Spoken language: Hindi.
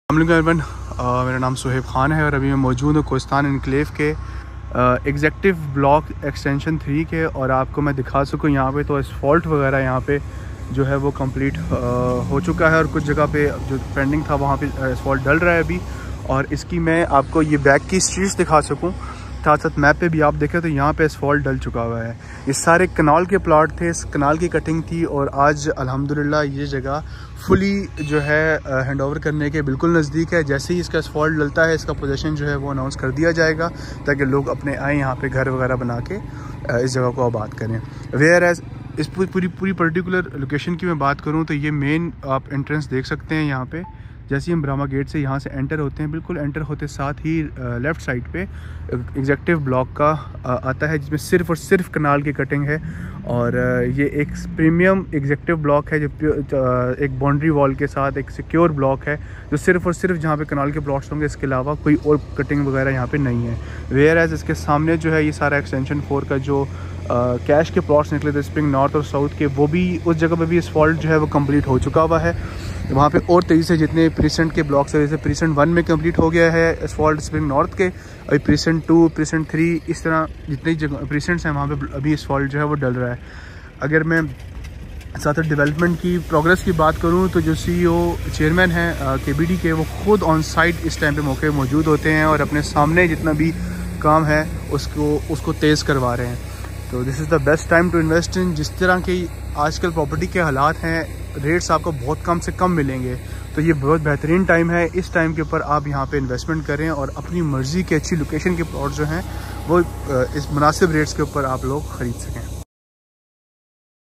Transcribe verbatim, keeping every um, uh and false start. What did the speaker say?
एवरीवन, मेरा नाम सुहेब ख़ान है और अभी मैं मौजूद हूँ कोस्तान इनक्लेव के एग्जेक्टिव ब्लॉक एक्सटेंशन थ्री के। और आपको मैं दिखा सकूँ यहाँ पे तो एसफॉल्ट वगैरह यहाँ पे जो है वो कंप्लीट हो चुका है और कुछ जगह पे जो पेंडिंग था वहाँ पे एसफॉल्ट डल रहा है अभी। और इसकी मैं आपको ये बैक की स्ट्रीट्स दिखा सकूँ, साथ साथ मैप पे भी आप देखें तो यहाँ पे एसफॉल्ट डल चुका हुआ है। ये सारे कनाल के प्लाट थे, इस कनाल की कटिंग थी और आज अल्हम्दुलिल्लाह ये जगह फुली जो है हैंड ओवर करने के बिल्कुल नज़दीक है। जैसे ही इसका एसफॉल्ट डलता है इसका पोजीशन जो है वो अनाउंस कर दिया जाएगा ताकि लोग अपने आए यहाँ पे घर वगैरह बना के इस जगह को आबाद करें। वेयर एज इस पूरी पूरी पूरी पर्टिकुलर लोकेशन की मैं बात करूँ तो ये मेन आप एंट्रेंस देख सकते हैं। यहाँ पे जैसे ही हम ब्राह्मा गेट से यहाँ से एंटर होते हैं, बिल्कुल एंटर होते साथ ही लेफ़्ट साइड पे एग्जेक्टिव ब्लॉक का आता है जिसमें सिर्फ और सिर्फ कनाल की कटिंग है। और ये एक प्रीमियम एग्जेक्टिव ब्लॉक है जो एक बाउंड्री वॉल के साथ एक सिक्योर ब्लॉक है जो सिर्फ और सिर्फ जहाँ पे कनाल के प्लॉट्स होंगे, इसके अलावा कोई और कटिंग वगैरह यहाँ पे नहीं है। वेयर एज इसके सामने जो है ये सारा एक्सटेंशन फोर का जो कैश के प्लॉट्स निकले थे स्प्रिंग नॉर्थ और साउथ के, वो भी उस जगह पे भी एसफॉल्ट जो है वो कंप्लीट हो चुका हुआ है। वहाँ पे और तेज़ी से जितने प्रीसेंट के ब्लॉक्स है, जैसे प्रीसेंट वन में कंप्लीट हो गया है एसफॉल्ट स्प्रिंग नॉर्थ के, अभी प्रीसेंट टू प्रीसेंट थ्री इस तरह जितने जगह प्रीसेंट्स हैं वहाँ पे अभी एसफॉल्ट जो है वो डल रहा है। अगर मैं साथ डेवलपमेंट की प्रोग्रेस की बात करूँ तो जो सीईओ चेयरमैन हैं केबीडी के, वो खुद ऑन साइट इस टाइम पे मौके मौजूद होते हैं और अपने सामने जितना भी काम है उसको उसको तेज़ करवा रहे हैं। तो this is the best time to invest in. जिस तरह की आजकल प्रॉपर्टी के हालात हैं, रेट्स आपको बहुत कम से कम मिलेंगे, तो ये बहुत बेहतरीन टाइम है। इस टाइम के ऊपर आप यहाँ पे इन्वेस्टमेंट करें और अपनी मर्ज़ी की अच्छी लोकेशन के प्लॉट जो हैं वो इस मुनासिब रेट्स के ऊपर आप लोग ख़रीद सकें।